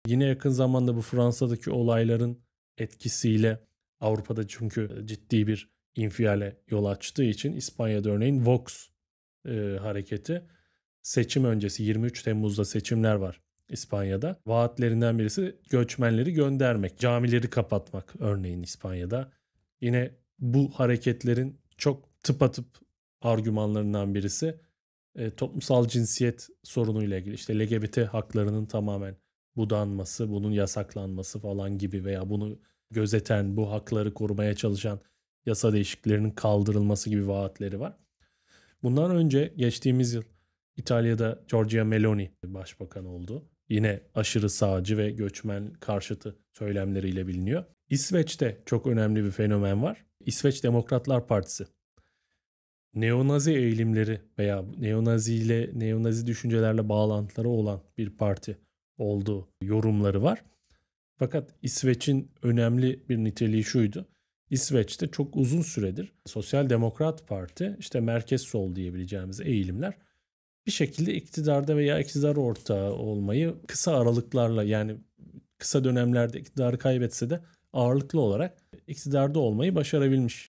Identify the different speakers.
Speaker 1: Yine yakın zamanda bu Fransa'daki olayların etkisiyle Avrupa'da çünkü ciddi bir infiale yol açtığı için İspanya'da örneğin Vox hareketi seçim öncesi 23 Temmuz'da seçimler var İspanya'da. Vaatlerinden birisi göçmenleri göndermek, camileri kapatmak örneğin İspanya'da. Yine bu hareketlerin çok tıpatıp argümanlarından birisi toplumsal cinsiyet sorunuyla ilgili. İşte LGBT haklarının tamamen budanması, bunun yasaklanması falan gibi veya bunu gözeten, bu hakları korumaya çalışan yasa değişikliklerinin kaldırılması gibi vaatleri var. Bundan önce geçtiğimiz yıl İtalya'da Giorgia Meloni başbakan oldu. Yine aşırı sağcı ve göçmen karşıtı söylemleriyle biliniyor. İsveç'te çok önemli bir fenomen var. İsveç Demokratlar Partisi. Neonazi eğilimleri veya neonazi düşüncelerle bağlantıları olan bir parti olduğu yorumları var. Fakat İsveç'in önemli bir niteliği şuydu. İsveç'te çok uzun süredir Sosyal Demokrat Parti, işte merkez sol diyebileceğimiz eğilimler bir şekilde iktidarda veya iktidar ortağı olmayı kısa aralıklarla, yani kısa dönemlerde iktidarı kaybetse de ağırlıklı olarak iktidarda olmayı başarabilmiş